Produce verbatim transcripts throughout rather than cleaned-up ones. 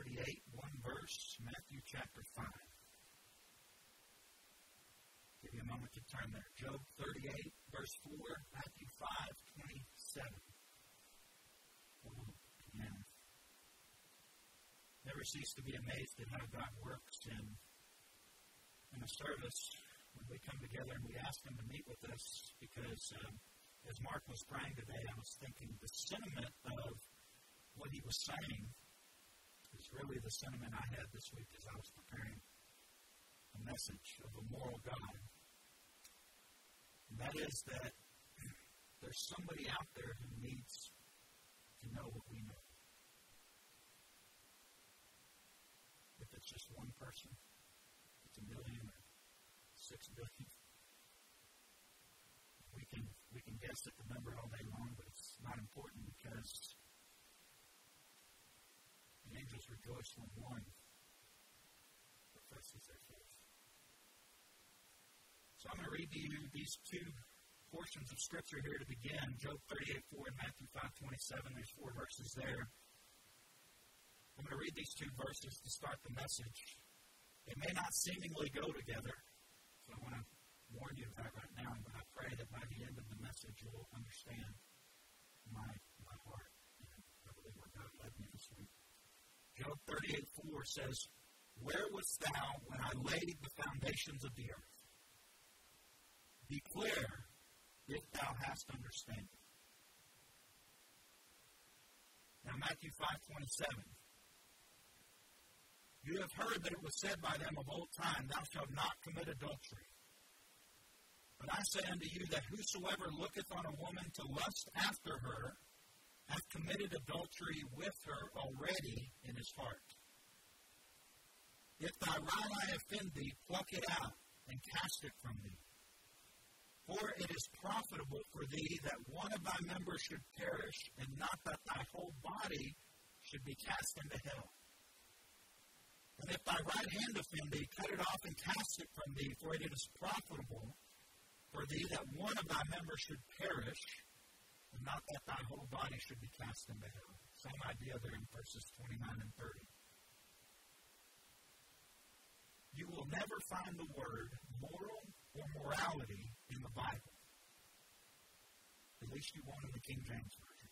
thirty-eight, one verse, Matthew chapter five. Give you a moment to turn there. Job thirty-eight, verse four, Matthew five, twenty-seven. Oh, again. Never cease to be amazed at how God works in, in a service when we come together and we ask Him to meet with us, because um, as Mark was praying today, I was thinking the sentiment of what he was saying is really the sentiment I had this week as I was preparing a message of a moral God. And that is that there's somebody out there who needs to know what we know. If it's just one person, it's a million or six billion. We can we can guess at the number all day long, but it's not important, because the angels rejoice when one professes their faith. So I'm going to read to you these two portions of Scripture here to begin. Job thirty-eight, four and Matthew five, twenty-seven. There's four verses there. I'm going to read these two verses to start the message. They may not seemingly go together, so I want to warn you of that right now, but I pray that by the end of the message you'll understand my, my heart and I believe where God led me this week. Job thirty-eight, four says, "Where wast thou when I laid the foundations of the earth? Declare if thou hast understanding." Now Matthew five, twenty-seven. "You have heard that it was said by them of old time, Thou shalt not commit adultery. But I say unto you that whosoever looketh on a woman to lust after her hath committed adultery with her already in his heart. If thy right eye offend thee, pluck it out and cast it from thee. For it is profitable for thee that one of thy members should perish, and not that thy whole body should be cast into hell. And if thy right hand offend thee, cut it off and cast it from thee, for it is profitable for thee that one of thy members should perish, and not that thy whole body should be cast into hell." Same idea there in verses twenty-nine and thirty. You will never find the word moral or morality in the Bible. At least you won't in the King James Version.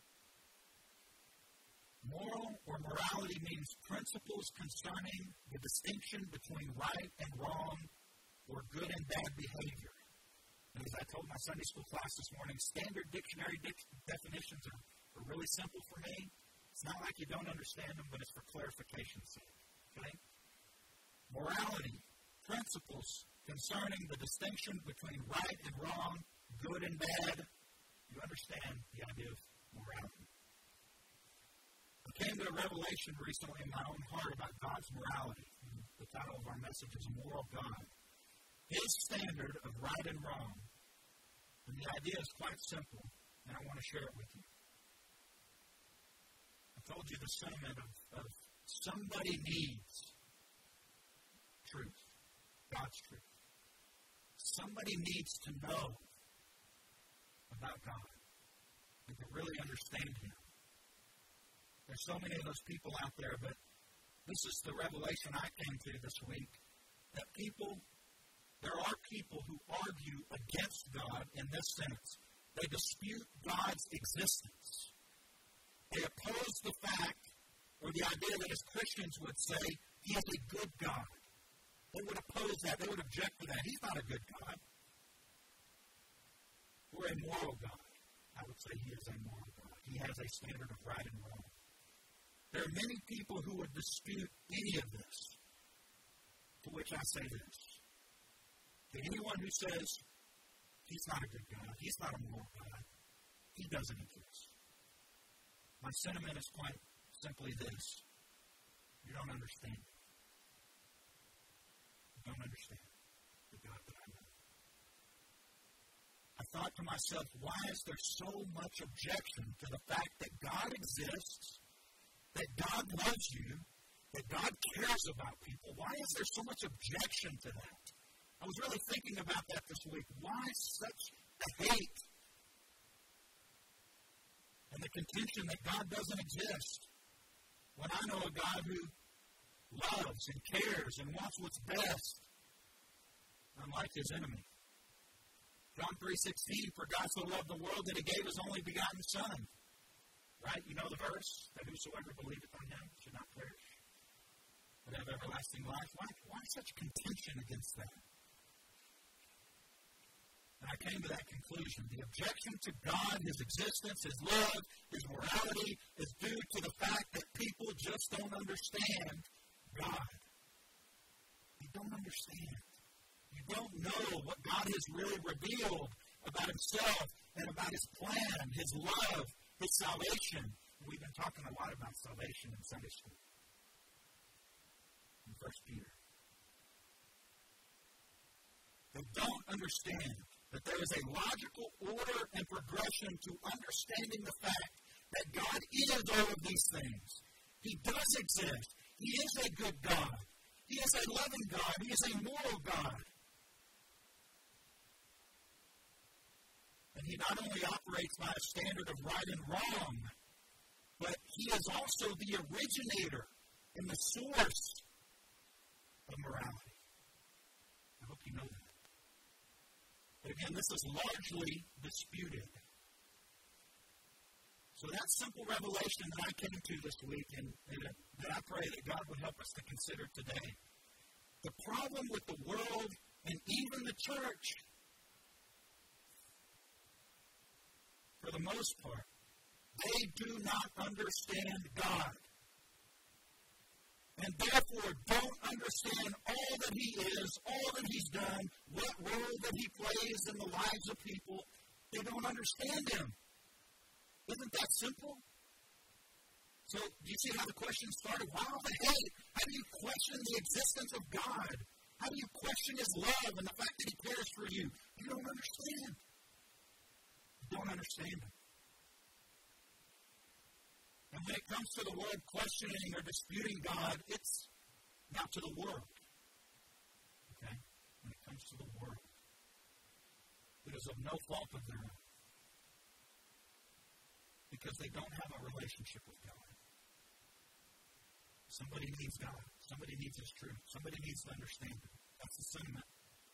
Moral or morality means principles concerning the distinction between right and wrong, or good and bad behavior. And as I told my Sunday school class this morning, standard dictionary dic- definitions are, are really simple for me. It's not like you don't understand them, but it's for clarification's sake. Okay? Morality, principles concerning the distinction between right and wrong, good and bad. You understand the idea of morality. I came to a revelation recently in my own heart about God's morality. The title of our message is A Moral God. His standard of right and wrong. And the idea is quite simple, and I want to share it with you. I told you the sentiment of, of somebody needs truth, God's truth. Somebody needs to know about God and to really understand Him. There's so many of those people out there, but this is the revelation I came to this week, that people, there are people who argue against God in this sense. They dispute God's existence. They oppose the fact, or the idea that as Christians would say, He is a good God. They would oppose that. They would object to that. He's not a good God. We're a moral God. I would say He is a moral God. He has a standard of right and wrong. There are many people who would dispute any of this, to which I say this. To anyone who says, He's not a good God, He's not a moral God, He doesn't exist. My sentiment is quite simply this. You don't understand. You don't understand the God that I know. I thought to myself, why is there so much objection to the fact that God exists, that God loves you, that God cares about people? Why is there so much objection to that? I was really thinking about that this week. Why such a hate and the contention that God doesn't exist? When I know a God who loves and cares and wants what's best, I'm like his enemy. John three sixteen, for God so loved the world that he gave his only begotten Son. Right? You know the verse, that whosoever believeth on him should not perish, but have everlasting life. Why, why such contention against that? And I came to that conclusion. The objection to God, his existence, his love, his morality, is due to the fact that people just don't understand God. They don't understand. You don't know what God has really revealed about himself and about his plan, his love, his salvation. We've been talking a lot about salvation in Sunday school. In First Peter. They don't understand that there is a logical order and progression to understanding the fact that God is all of these things. He does exist. He is a good God. He is a loving God. He is a moral God. And he not only operates by a standard of right and wrong, but he is also the originator and the source of morality. I hope you know that. But again, this is largely disputed. So that simple revelation that I came to this week, and, and that I pray that God would help us to consider today. The problem with the world and even the church, for the most part, they do not understand God. And therefore don't understand all that he is, all that he's done, what role that he plays in the lives of people. They don't understand him. Isn't that simple? So, do you see how the question started? Wow, the hate. How do you question the existence of God? How do you question his love and the fact that he cares for you? You don't understand. You don't understand him. And when it comes to the world questioning or disputing God, it's not to the world. Okay? When it comes to the world, it is of no fault of their own. Because they don't have a relationship with God. Somebody needs God. Somebody needs his truth. Somebody needs to understand him. That's the sentiment.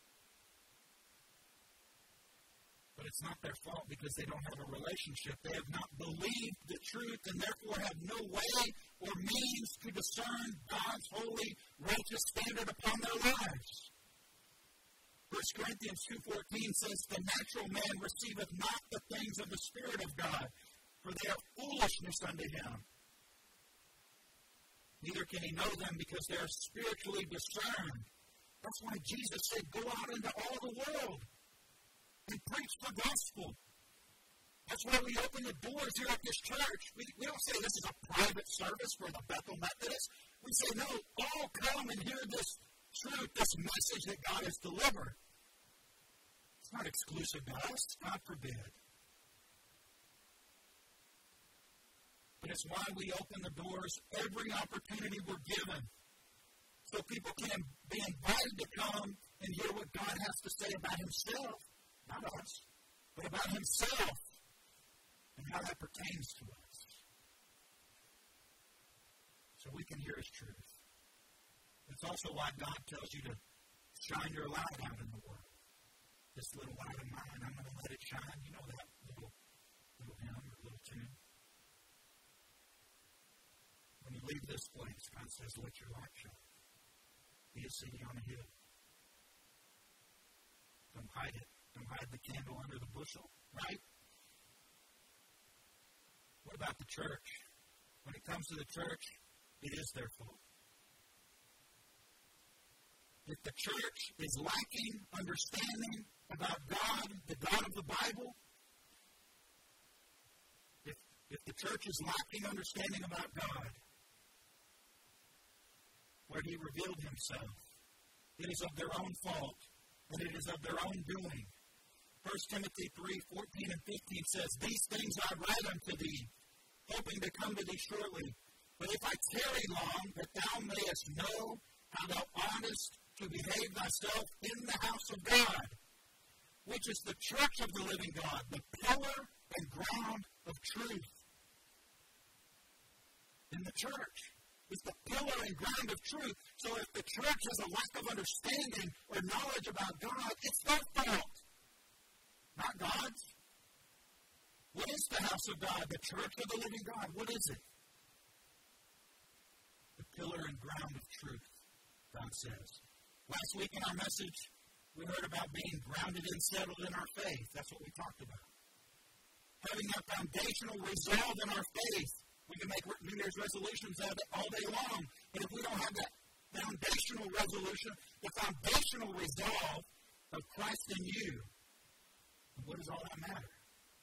But it's not their fault because they don't have a relationship. They have not believed the truth and therefore have no way or means to discern God's holy, righteous standard upon their lives. First Corinthians two fourteen says, the natural man receiveth not the things of the Spirit of God, for they are foolishness unto him. Neither can he know them because they are spiritually discerned. That's why Jesus said, go out into all the world and preach the gospel. That's why we open the doors here at this church. We, we don't say this is a private service for the Bethel Methodist. We say, no, all come and hear this truth, this message that God has delivered. It's not exclusive to us. God forbid. But it's why we open the doors every opportunity we're given. So people can be invited to come and hear what God has to say about himself. Not us, but about himself and how that pertains to us. So we can hear his truth. It's also why God tells you to shine your light out in the world. This little light of mine, I'm going to let it shine. You know that little, little hymn or little tune. When you leave this place, God says, let your light shine. Be a city on a hill. Don't hide it. Don't hide the candle under the bushel, right? What about the church? When it comes to the church, it is their fault. If the church is lacking understanding about God, the God of the Bible, if, if the church is lacking understanding about God, where he revealed himself, it is of their own fault, and it is of their own doing. First Timothy three fourteen and fifteen says, these things I write unto thee, hoping to come to thee shortly. But if I tarry long, that thou mayest know how thou oughtest to behave thyself in the house of God, which is the church of the living God, the pillar and ground of truth. In the church. It's the pillar and ground of truth. So if the church has a lack of understanding or knowledge about God, it's their fault, not God's. What is the house of God? The church of the living God. What is it? The pillar and ground of truth, God says. Last week in our message, we heard about being grounded and settled in our faith. That's what we talked about. Having that foundational resolve in our faith. We can make New Year's resolutions out of it all day long. But if we don't have that foundational resolution, the foundational resolve of Christ in you, what does all that matter?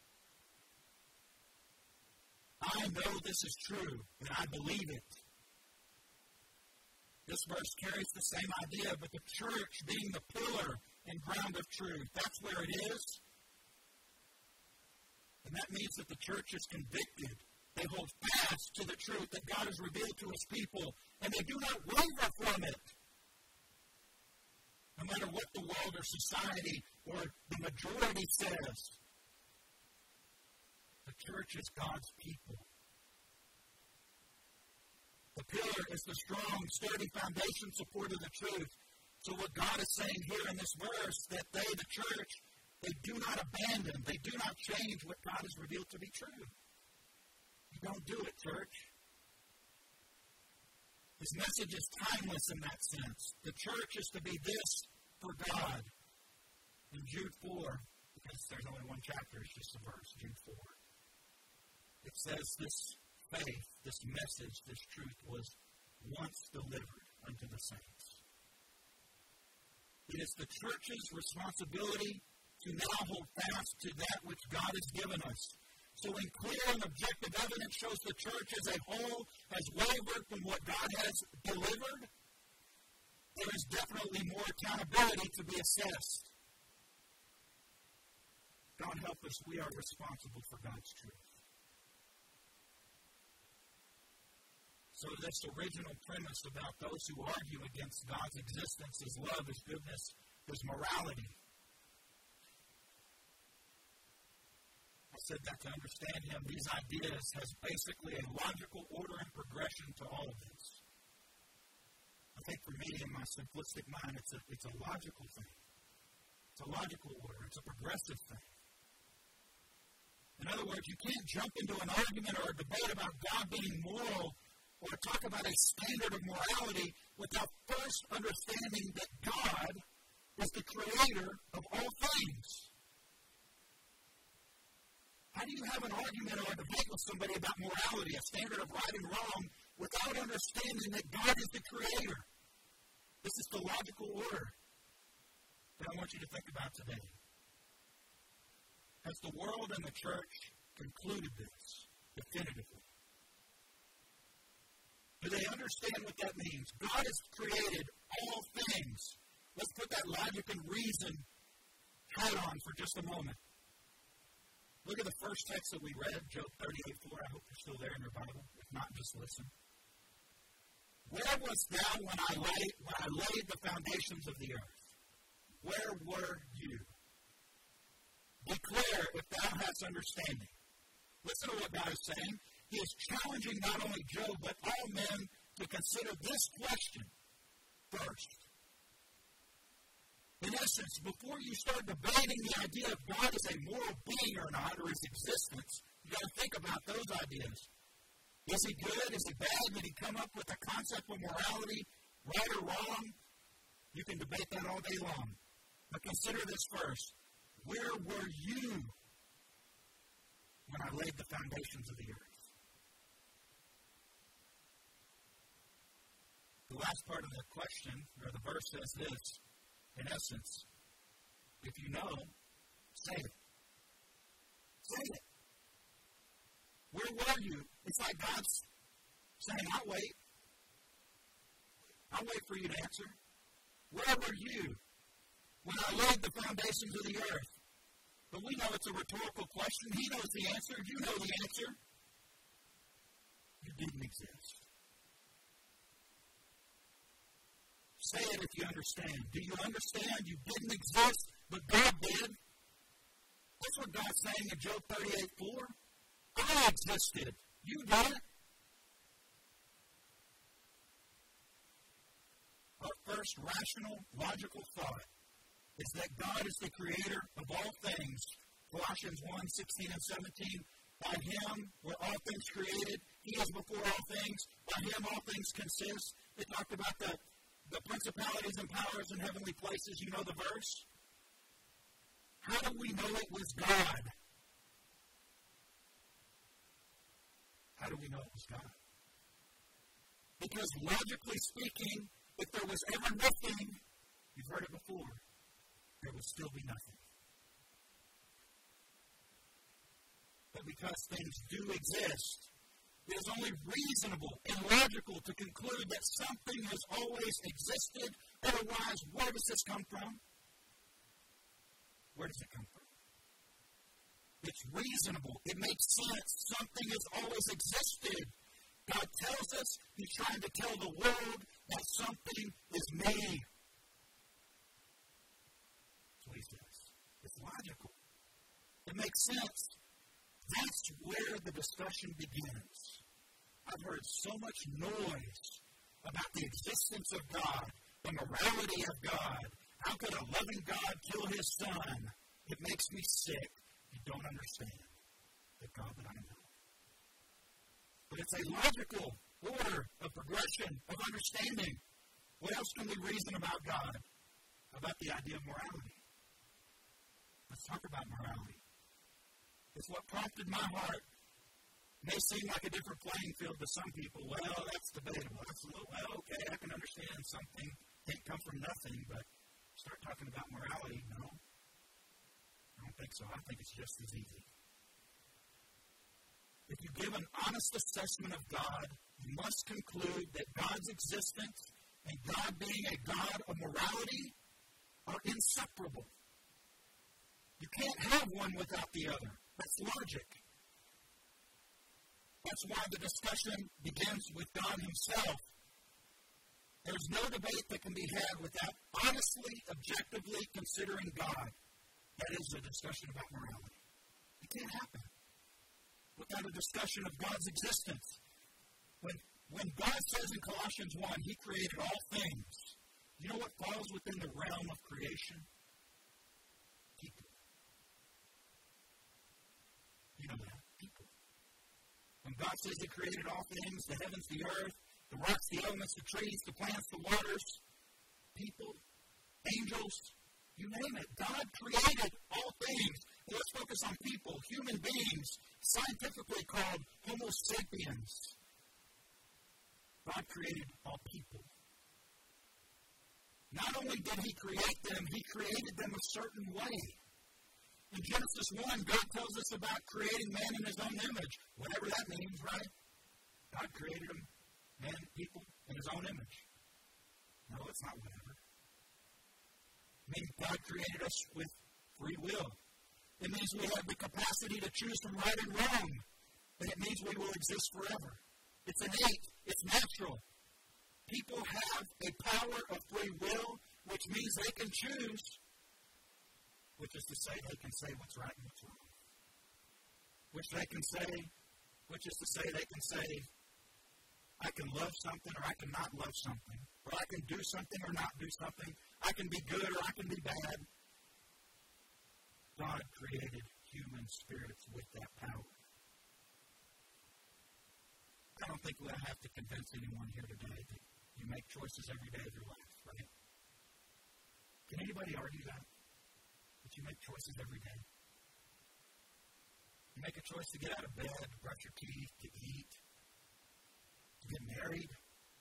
I know this is true, and I believe it. This verse carries the same idea, but the church being the pillar and ground of truth, that's where it is. And that means that the church is convicted. They hold fast to the truth that God has revealed to his people, and they do not waver from it. No matter what the world or society or the majority says, the church is God's people. The pillar is the strong, sturdy foundation support of the truth. So what God is saying here in this verse, that they, the church, they do not abandon, they do not change what God has revealed to be true. You don't do it, church. His message is timeless in that sense. The church is to be this for God. In Jude four, because there's only one chapter, it's just a verse, Jude four. It says this faith, this message, this truth was once delivered unto the saints. It is the church's responsibility to now hold fast to that which God has given us. So when clear and objective evidence shows the church as a whole has wavered from what God has delivered, there is definitely more accountability to be assessed. God help us, we are responsible for God's truth. So this original premise about those who argue against God's existence, his love, his goodness, his morality. I said that to understand him. These ideas has basically a logical order and progression to all of this. I think for me, in my simplistic mind, it's a, it's a logical thing. It's a logical order. It's a progressive thing. In other words, you can't jump into an argument or a debate about God being moral or talk about a standard of morality without first understanding that God is the creator of all things. How do you have an argument or a debate with somebody about morality, a standard of right and wrong, without understanding that God is the creator? This is the logical order that I want you to think about today. Has the world and the church concluded this definitively? Do they understand what that means? God has created all things. Let's put that logic and reason hat on for just a moment. Look at the first text that we read, Job thirty-eight four. I hope you're still there in your Bible. If not, just listen. Where wast thou when I laid, when I laid the foundations of the earth? Where were you? Declare if thou hast understanding. Listen to what God is saying. He is challenging not only Job, but all men to consider this question first. In essence, before you start debating the idea of God as a moral being or not, or his existence, you've got to think about those ideas. Is he good? Is he bad? Did he come up with a concept of morality, right or wrong? You can debate that all day long. But consider this first. Where were you when I laid the foundations of the earth? The last part of the question, or the verse says this, in essence, if you know, say it. Say it. Where were you? It's like God's saying, I'll wait. I'll wait for you to answer. Where were you when I laid the foundations of the earth? But we know it's a rhetorical question. He knows the answer. You know the answer. You didn't exist. Say it if you understand. Do you understand? You didn't exist, but God did. That's what God's saying in Job thirty-eight four. I existed. You did. our first rational, logical thought is that God is the creator of all things. Colossians one, sixteen and seventeen. By him were all things created. He is before all things. By him all things consist. It talked about the, the principalities and powers in heavenly places. You know the verse? How do we know it was God? How do we know it was God? Because logically speaking, if there was ever nothing, you've heard it before, there would still be nothing. But because things do exist, it is only reasonable and logical to conclude that something has always existed. Otherwise, where does this come from? Where does it come from? It's reasonable. It makes sense. Something has always existed. God tells us he's trying to tell the world that something is made. That's what he says. It's logical. It makes sense. That's where the discussion begins. I've heard so much noise about the existence of God, the morality of God. How could a loving God kill his son? It makes me sick. You don't understand the God that I know. But it's a logical order of progression, of understanding. What else can we reason about God? About the idea of morality. Let's talk about morality. It's what prompted my heart. It may seem like a different playing field to some people. Well, that's debatable. That's a little, well, okay, I can understand something can't come from nothing, but start talking about morality, no. I don't think so. I think it's just as easy. If you give an honest assessment of God, you must conclude that God's existence and God being a God of morality are inseparable. You can't have one without the other. That's logic. That's why the discussion begins with God himself. There's no debate that can be had without honestly, objectively considering God. That is a discussion about morality. It can't happen without a discussion of God's existence. When, when God says in Colossians one, he created all things, you know what falls within the realm of creation? People. You know that. People. When God says he created all things, the heavens, the earth, the rocks, the elements, the trees, the plants, the waters, people, angels, you name it. God created all things. Let's focus on people, human beings, scientifically called Homo sapiens. God created all people. Not only did he create them, he created them a certain way. In Genesis one, God tells us about creating man in his own image, whatever that means, right? God created them, man, people, in his own image. No, it's not whatever. It means God created us with free will. It means we have the capacity to choose from right and wrong. And it means we will exist forever. It's innate. It's natural. People have a power of free will, which means they can choose, which is to say they can say what's right and what's wrong. Which they can say, which is to say they can say, I can love something or I can not love something. Or I can do something or not do something. I can be good or I can be bad. God created human spirits with that power. I don't think we'll have to convince anyone here today that you make choices every day of your life, right? Can anybody argue that? That you make choices every day? You make a choice to get out of bed, to brush your teeth, to eat, to get married.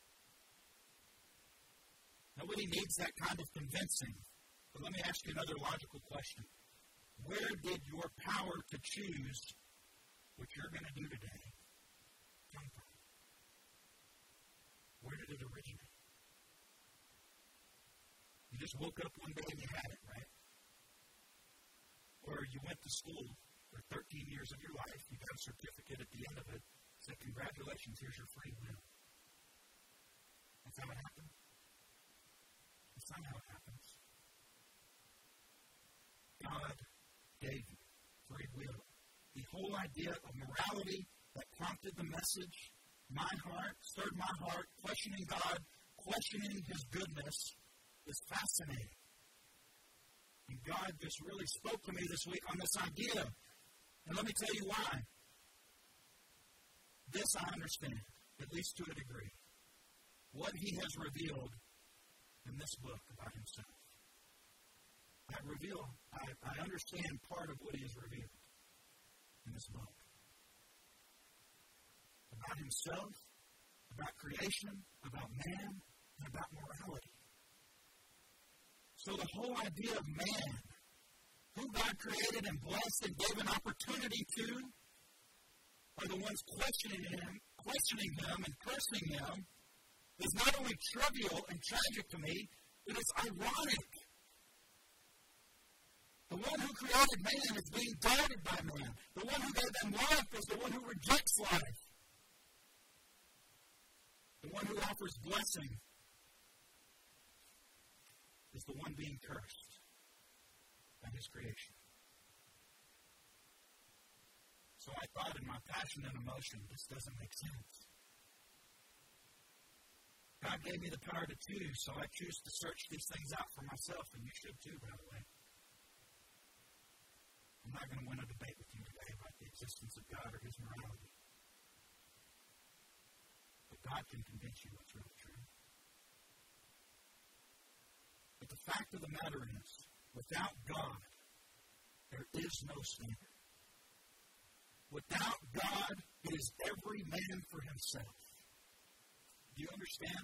Nobody needs that kind of convincing. But let me ask you another logical question. Where did your power to choose what you're going to do today come from? Where did it originate? You just woke up one day and you had it, right? Or you went to school for thirteen years of your life, you got a certificate at the end of it, said, congratulations, here's your free will. That's how it happened. That's not how it happens. God gave you free will. The whole idea of morality that prompted the message, my heart, stirred my heart, questioning God, questioning his goodness is fascinating. And God just really spoke to me this week on this idea. And let me tell you why. This I understand, at least to a degree. What he has revealed in this book about himself. I reveal, I, I understand part of what he has revealed in this book. About himself, about creation, about man, and about morality. So the whole idea of man, who God created and blessed and gave an opportunity to, are the ones questioning him, questioning him and cursing him, is not only trivial and tragic to me, it is ironic. The one who created man is being doubted by man. The one who gave them life is the one who rejects life. The one who offers blessing is the one being cursed by his creation. So I thought in my passion and emotion, this doesn't make sense. God gave me the power to choose, so I choose to search these things out for myself, and you should too, by the way. I'm not going to win a debate with you today about the existence of God or his morality. But God can convince you what's really true. But the fact of the matter is, without God, there is no standard. Without God, it is every man for himself. Do you understand?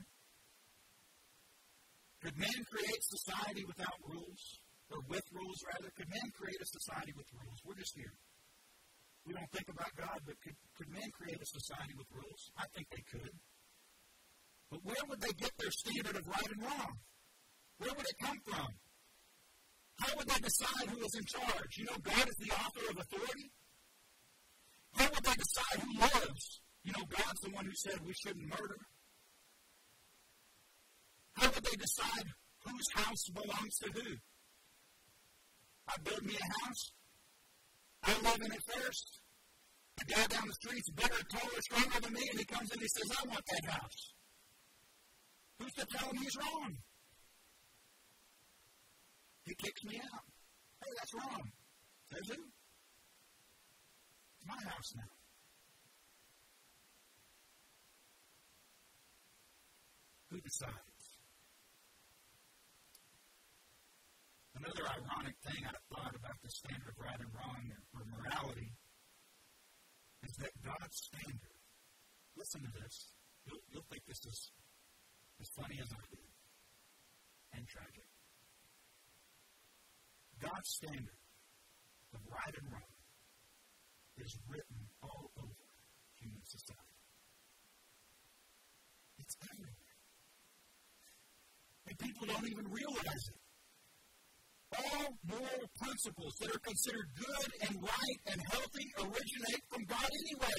Could man create society without rules? Or with rules, rather? Could man create a society with rules? We're just here. We don't think about God, but could, could man create a society with rules? I think they could. But where would they get their standard of right and wrong? Where would it come from? How would they decide who was in charge? You know, God is the author of authority. How would they decide who lives? You know, God's the one who said we shouldn't murder. How would they decide whose house belongs to who? I build me a house. I live in it first. The guy down the street's bigger, taller, stronger than me, and he comes in and he says, I want that house. Who's to tell him he's wrong? He kicks me out. Hey, that's wrong. Says who? It's my house now. Who decides? Another ironic thing I've thought about the standard of right and wrong or morality is that God's standard, listen to this, you'll, you'll think this is as funny as I do, and tragic. God's standard of right and wrong is written all over human society. It's everywhere. And people don't even realize it. All moral principles that are considered good and right and healthy originate from God anyway.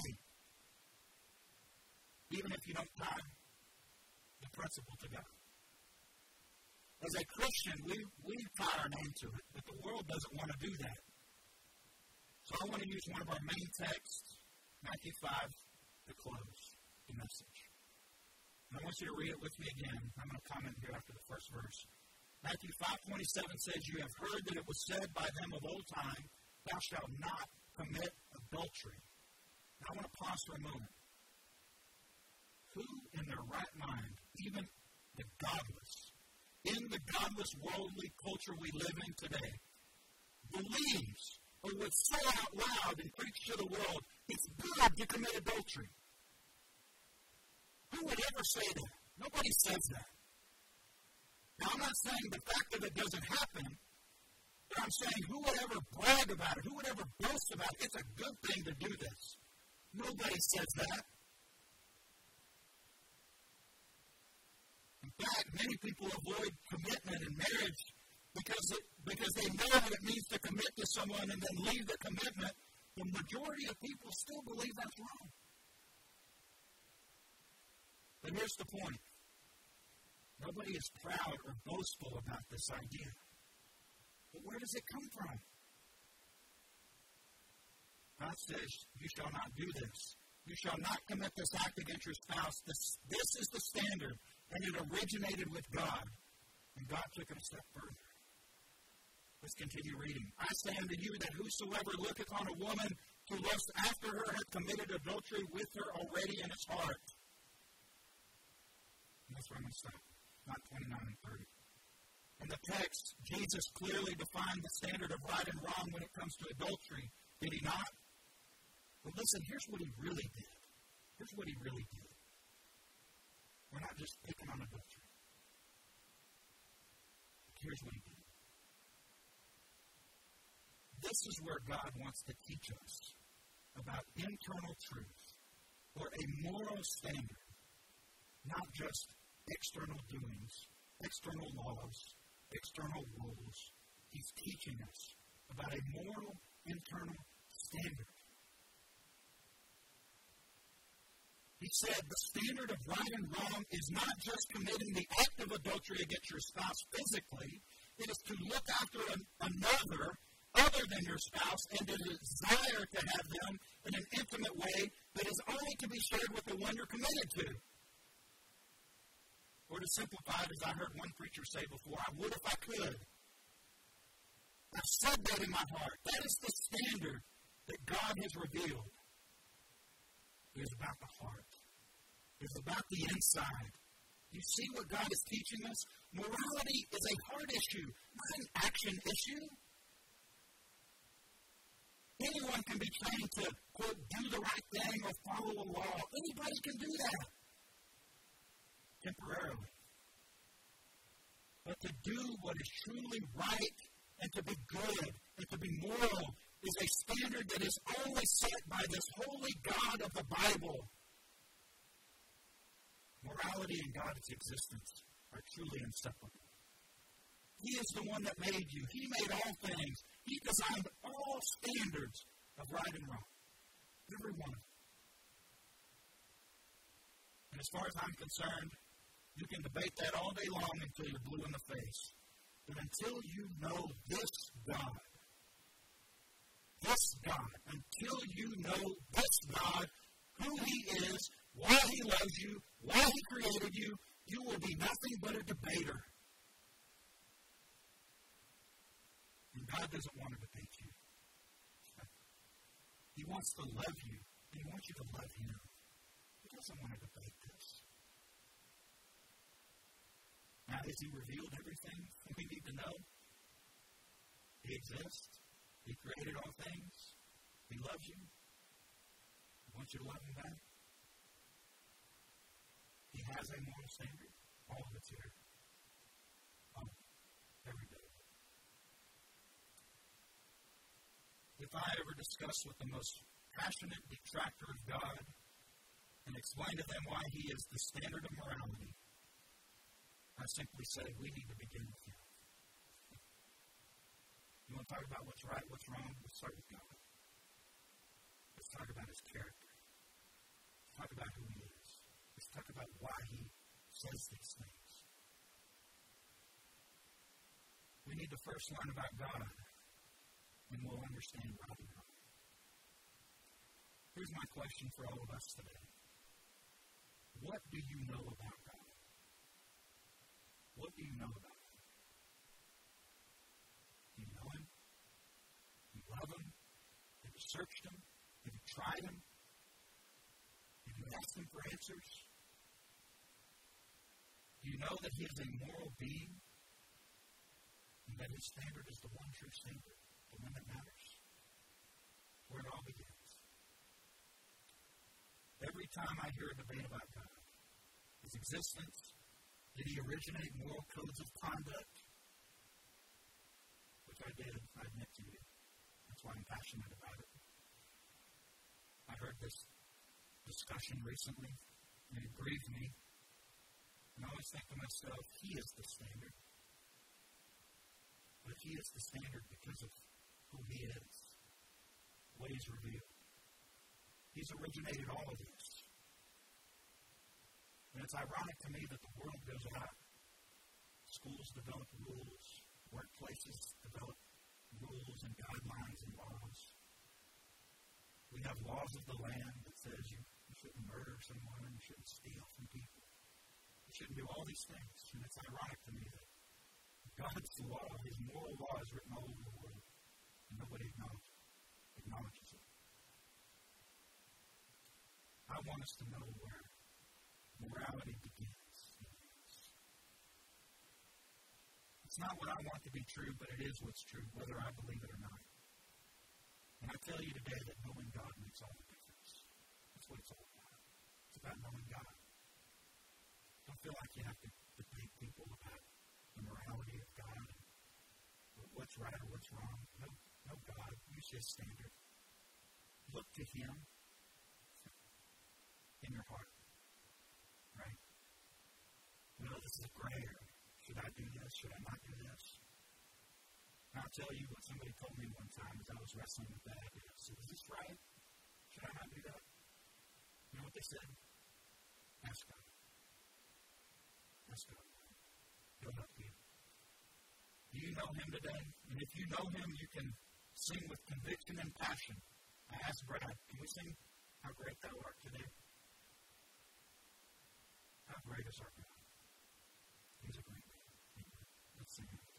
Even if you don't tie the principle to God. As a Christian, we, we tie our name to it, but the world doesn't want to do that. So I want to use one of our main texts, Matthew five, to close the message. And I want you to read it with me again. I'm going to comment here after the first verse. Matthew five twenty-seven says, you have heard that it was said by them of old time, thou shalt not commit adultery. Now I want to pause for a moment. Who in their right mind, even the godless, in the godless worldly culture we live in today, believes or would say out loud and preach to the world, it's good to commit adultery? Who would ever say that? Nobody says that. Now, I'm not saying the fact that it doesn't happen, but I'm saying who would ever brag about it? Who would ever boast about it? It's a good thing to do this. Nobody says that. In fact, many people avoid commitment in marriage because, it, because they know what it means to commit to someone and then leave the commitment. The majority of people still believe that's wrong. But here's the point. Nobody is proud or boastful about this idea. But where does it come from? God says, you shall not do this. You shall not commit this act against your spouse. This, this is the standard. and it originated with God, and God took it a step further. Let's continue reading. I say unto you that whosoever looketh on a woman to lust after her hath committed adultery with her already in his heart. And that's where I'm going to stop, not twenty-nine and thirty. In the text, Jesus clearly defined the standard of right and wrong when it comes to adultery. Did he not? But listen, here's what he really did. Here's what he really did. We're not just picking on adultery. Here's what he did. This is where God wants to teach us about internal truth, or a moral standard, not just external doings, external laws, external rules. He's teaching us about a moral internal standard. He said the standard of right and wrong is not just committing the act of adultery against your spouse physically. It is to look after an, another other than your spouse and to desire to have them in an intimate way that is only to be shared with the one you're committed to. Or to simplify it, as I heard one preacher say before, I would if I could. I've said that in my heart. That is the standard that God has revealed. It is about the heart. It is about the inside. You see what God is teaching us? Morality is a heart issue, not an action issue. Anyone can be trained to, quote, do the right thing or follow a law. Anybody can do that. Temporarily. But to do what is truly right and to be good and to be moral is a standard that is only set by this holy God of the Bible. Morality and God's existence are truly inseparable. He is the one that made you. He made all things. He designed all standards of right and wrong. Every one of them. And as far as I'm concerned, you can debate that all day long until you're blue in the face. But until you know this God, this God, until you know this God, who He is, why He loves you, why He created you, you will be nothing but a debater. And God doesn't want to debate you. He wants to love you, and He wants you to love Him. He doesn't want to debate this. Now, has He revealed everything we need to know? He exists. He created all things. He loves you. He wants you to love Him back. He has a moral standard. All of it's here. Oh, every day. If I ever discuss with the most passionate detractor of God and explain to them why He is the standard of morality, I simply say we need to begin with Him. You want to talk about what's right, what's wrong? Let's start with God. Let's talk about His character. Let's talk about who He is. Let's talk about why He says these things. We need to first learn about God, and we'll understand right and wrong. Here's my question for all of us today. What do you know about God? What do you know about Him? Do you know Him? Do you love Him? Have you searched Him? Have you tried Him? Have you asked Him for answers? Do you know that He is a moral being? And that His standard is the one true standard, the one that matters? Where it all begins. Every time I hear a debate about God, His existence, did He originate moral codes of conduct? Which I did, I admit to you. That's why I'm passionate about it. I heard this discussion recently, and it grieved me. And I always think to myself, He is the standard. But He is the standard because of who He is, what He's revealed. He's originated all of this. And it's ironic to me that the world goes out. Schools develop rules. Workplaces develop rules and guidelines and laws. We have laws of the land that says you, you shouldn't murder someone, you shouldn't steal from people, you shouldn't do all these things. And it's ironic to me that God's law, His moral law, is written all over the world, and nobody acknowledges, acknowledges it. I want us to know where morality begins. It's not what I want to be true, but it is what's true, whether I believe it or not. And I tell you today that knowing God makes all the difference. That's what it's all about. It's about knowing God. Don't feel like you have to debate people about the morality of God and what's right or what's wrong. No, no God. Use His standard. Look to Him in your heart. Right? Well, this is a gray area. Should I do this? Should I not do this? And I'll tell you what somebody told me one time as I was wrestling with that idea. So, is this right? Should I not do that? You know what they said? Ask God. Ask God. He'll help you. Do you know Him today? And if you know Him, you can sing with conviction and passion. I asked Brad, can we sing How Great Thou Art today? How great is our God? He's a great God. Let's sing it.